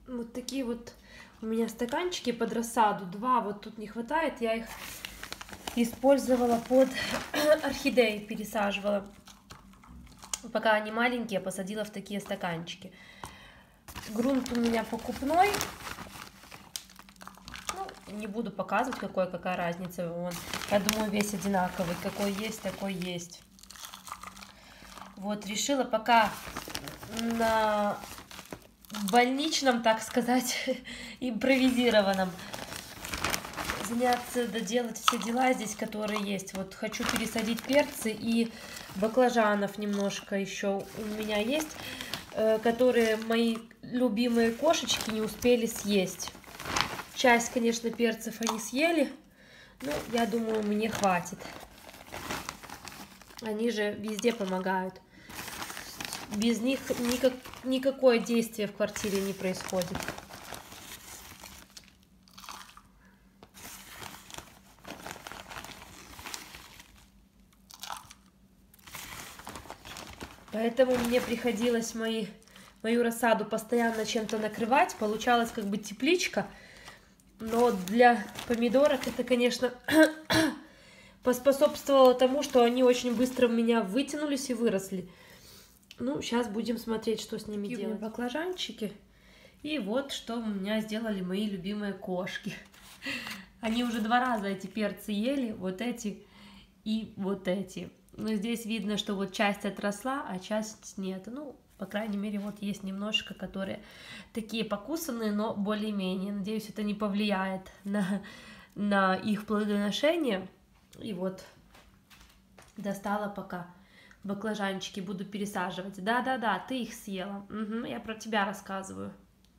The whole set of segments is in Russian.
Вот такие вот у меня стаканчики под рассаду. 2 вот тут не хватает. Я их использовала под орхидеи, пересаживала. Пока они маленькие, посадила в такие стаканчики. Грунт у меня покупной. Ну, не буду показывать, какая разница. Он, я думаю, весь одинаковый. Какой есть, такой есть. Вот, решила пока на больничном, так сказать, импровизированном заняться, доделать все дела здесь, которые есть. Вот хочу пересадить перцы и баклажанов немножко еще у меня есть, которые мои любимые кошечки не успели съесть. Часть, конечно, перцев они съели, но я думаю, мне хватит. Они же везде помогают. Без них никакое действие в квартире не происходит. Поэтому мне приходилось мою рассаду постоянно чем-то накрывать. Получалась как бы тепличка. Но для помидорок это, конечно, поспособствовало тому, что они очень быстро у меня вытянулись и выросли. Ну, сейчас будем смотреть, что с ними делать. Баклажанчики. И вот что у меня сделали мои любимые кошки. Они уже 2 раза эти перцы ели. Вот эти и вот эти. Но здесь видно, что вот часть отросла, а часть нет. Ну, по крайней мере, вот есть немножко, которые такие покусанные, но более-менее. Надеюсь, это не повлияет на их плодоношение. И вот достала пока баклажанчики, буду пересаживать. Да-да-да, ты их съела. Угу, я про тебя рассказываю.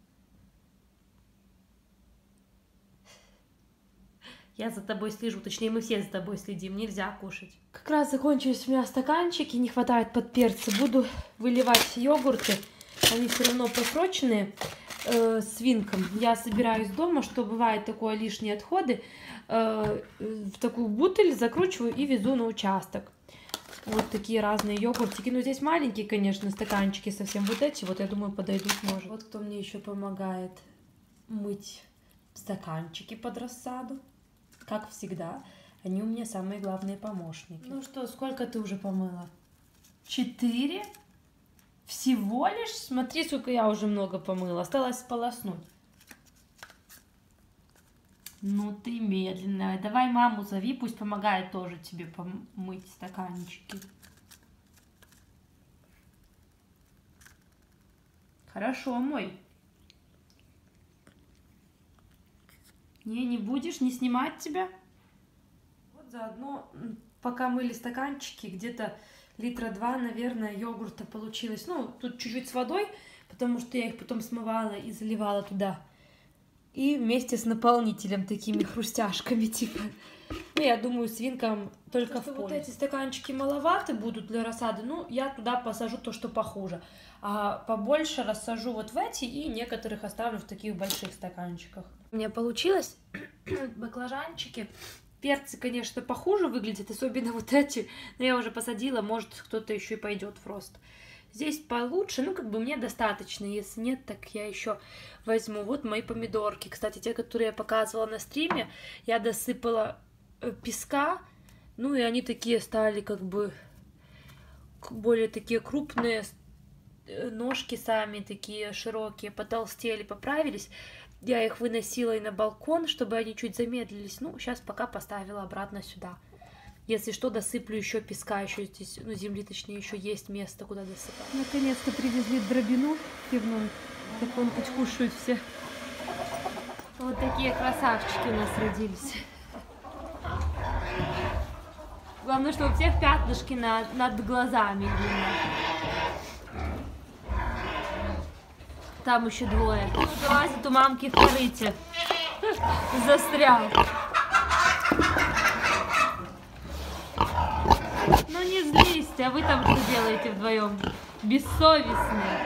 Я за тобой слежу, точнее, мы все за тобой следим, нельзя кушать. Как раз закончились у меня стаканчики, не хватает под перцы. Буду выливать йогурты, они все равно просроченные, свинкам. Я собираюсь дома, что бывает такое лишние отходы, в такую бутыль закручиваю и везу на участок. Вот такие разные йогуртики. Ну, здесь маленькие, конечно, стаканчики совсем. Вот эти, вот, я думаю, подойдут, может. Вот кто мне еще помогает мыть стаканчики под рассаду. Как всегда, они у меня самые главные помощники. Ну что, сколько ты уже помыла? 4? Всего лишь? Смотри, сколько я уже много помыла. Осталось сполоснуть. Ну ты медленная. Давай маму зови, пусть помогает тоже тебе помыть стаканчики. Хорошо, мой. Не будешь, не снимать тебя? Вот заодно, пока мыли стаканчики, где-то литра 2, наверное, йогурта получилось. Ну, тут чуть-чуть с водой, потому что я их потом смывала и заливала туда. И вместе с наполнителем, такими хрустяшками, типа. Ну, я думаю, свинкам только в пользу. Вот эти стаканчики маловаты будут для рассады, ну, я туда посажу то, что похуже. А побольше рассажу вот в эти и некоторых оставлю в таких больших стаканчиках. У меня получилось баклажанчики. Перцы, конечно, похуже выглядят, особенно вот эти. Но я уже посадила, может, кто-то еще и пойдет в рост. Здесь получше, ну, как бы мне достаточно. Если нет, так я еще возьму. Вот мои помидорки. Кстати, те, которые я показывала на стриме, я досыпала песка. Ну, и они такие стали, как бы, более такие крупные. Ножки сами такие широкие, потолстели, поправились. Я их выносила и на балкон, чтобы они чуть замедлились. Ну, сейчас пока поставила обратно сюда. Если что, досыплю еще песка, еще здесь, ну, земли, точнее, еще есть место, куда досыпать. Наконец-то привезли дробину пивную. Так он хоть кушают все. Вот такие красавчики у нас родились. Главное, что у всех пятнышки над глазами видно. Там еще 2. Залазит у мамки в корыте. Застрял. Ну не злись, а вы там что делаете вдвоем? Бессовестные.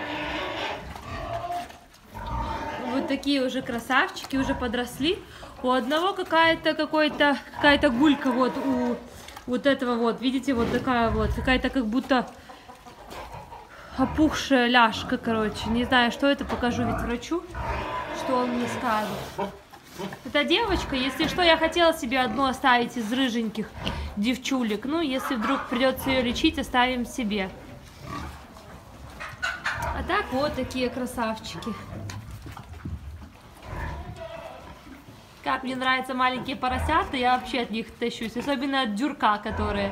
Вот такие уже красавчики, уже подросли. У одного какая-то гулька вот у вот этого вот, видите, вот такая вот, какая-то как будто опухшая ляжка, короче. Не знаю, что это, покажу ведь врачу. что он мне скажет. Эта девочка, если что, я хотела себе одну оставить из рыженьких девчулек. Ну, если вдруг придется ее лечить, оставим себе. А так вот такие красавчики. Как мне нравятся маленькие поросята, я вообще от них тащусь. Особенно от дюрка, которые...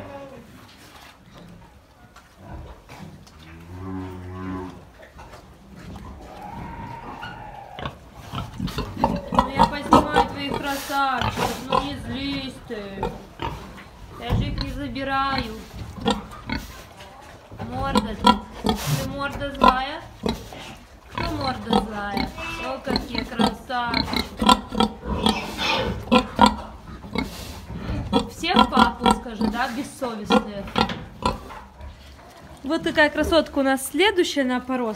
Красавчик, ну не злись ты. Я же их не забираю. Морда ты морда злая? Кто морда злая? О, какие красавчики. Всех папу скажи, да, бессовестные. Вот такая красотка у нас следующая на опорос.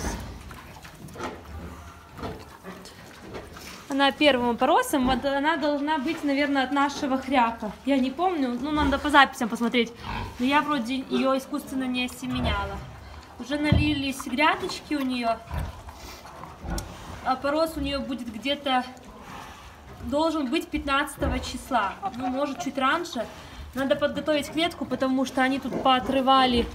Она первым опоросом, вот она должна быть, наверное, от нашего хряка. Я не помню, ну надо по записям посмотреть. Но я вроде ее искусственно не осеменяла. Уже налились грядочки у нее. Опорос у нее будет где-то, должен быть 15 числа. Ну, может, чуть раньше. Надо подготовить клетку, потому что они тут поотрывали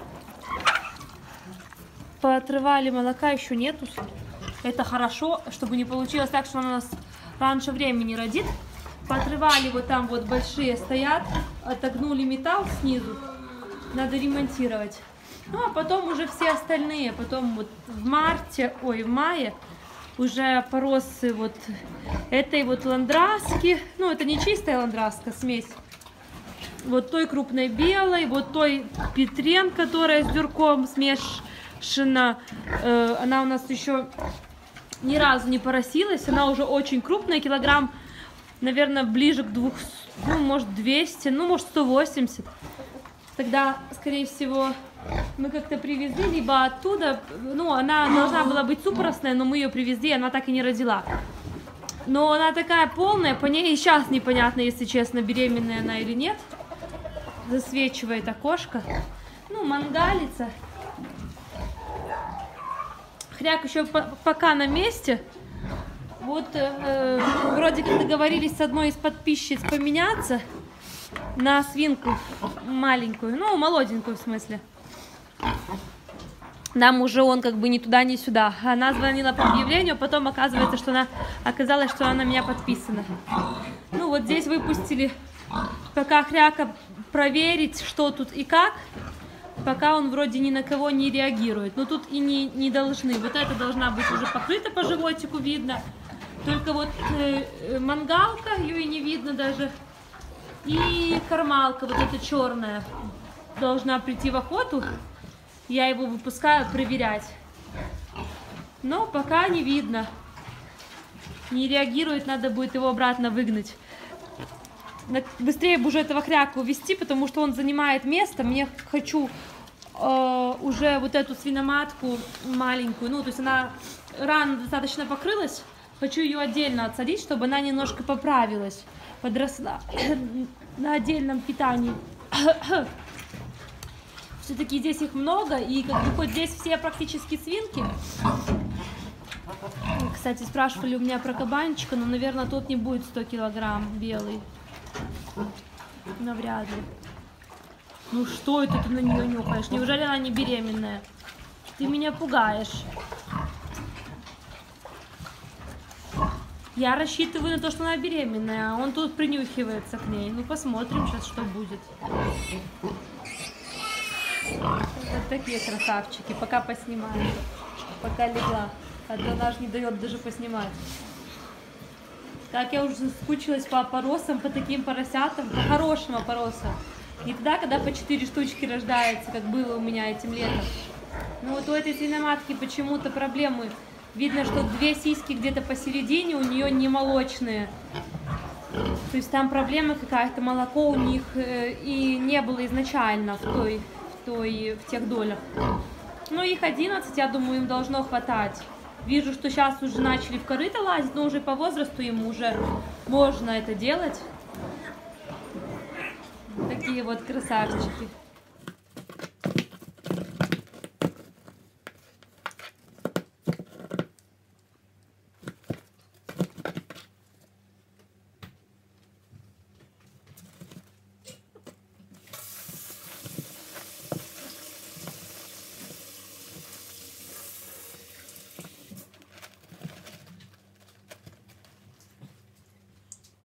молока, еще нету. Это хорошо, чтобы не получилось так, что она нас раньше времени родит. Поотрывали, вот там вот большие стоят, отогнули металл снизу, надо ремонтировать. Ну, а потом уже все остальные, потом вот в мае уже опоросы вот этой вот ландраски, ну, это не чистая ландраска, смесь. Вот той крупной белой, вот той Петрен, которая с дюрком смешана, она у нас еще ни разу не поросилась, она уже очень крупная, килограмм, наверное, ближе к 200, ну, может 200, ну, может 180. Тогда, скорее всего, мы как-то привезли, либо оттуда, ну, она должна была быть супоросная, но мы ее привезли, она так и не родила. Но она такая полная, по ней и сейчас непонятно, если честно, беременная она или нет. Засвечивает окошко. Ну, мангалица. Хряк еще пока на месте. Вот вроде как договорились с одной из подписчиц поменяться на свинку маленькую, ну, молоденькую в смысле. Нам уже он как бы ни туда, ни сюда. Она звонила по объявлению, потом оказывается, что оказалось, что она на меня подписана. Ну, вот здесь выпустили пока хряка проверить, что тут и как. Пока он вроде ни на кого не реагирует. Но тут и не должны. Вот это должна быть уже покрыта по животику, видно. Только вот мангалка, ее и не видно даже. И кормалка, вот эта черная, должна прийти в охоту. Я его выпускаю проверять. Но пока не видно. Не реагирует, надо будет его обратно выгнать. Быстрее бы уже этого хряка увести, потому что он занимает место. Мне хочу уже вот эту свиноматку маленькую, ну, то есть она рано достаточно покрылась. Хочу ее отдельно отсадить, чтобы она немножко поправилась, подросла на отдельном питании. Все-таки здесь их много, и как бы хоть здесь все практически свинки. Кстати, спрашивали у меня про кабанчика, но, наверное, тот не будет 100 килограмм белый. Навряд ли. Ну что это ты на нее нюхаешь? Неужели она не беременная? Ты меня пугаешь. Я рассчитываю на то, что она беременная, а он тут принюхивается к ней. Ну посмотрим сейчас, что будет. Вот такие красавчики. Пока поснимаю. Пока легла. А то она же не дает даже поснимать. Как я уже соскучилась по опоросам, по таким поросятам, по хорошим опоросам. Не тогда, когда по 4 штучки рождается, как было у меня этим летом. Ну вот у этой свиноматки почему-то проблемы. Видно, что 2 сиськи где-то посередине, у нее не молочные. То есть там проблема какая-то, молоко у них и не было изначально в тех долях. Ну их 11, я думаю, им должно хватать. Вижу, что сейчас уже начали в корыто лазить, но уже по возрасту ему уже можно это делать. Такие вот красавчики.